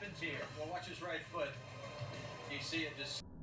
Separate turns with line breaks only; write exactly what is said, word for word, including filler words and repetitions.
happens here? Well, watch his right foot. You see it just...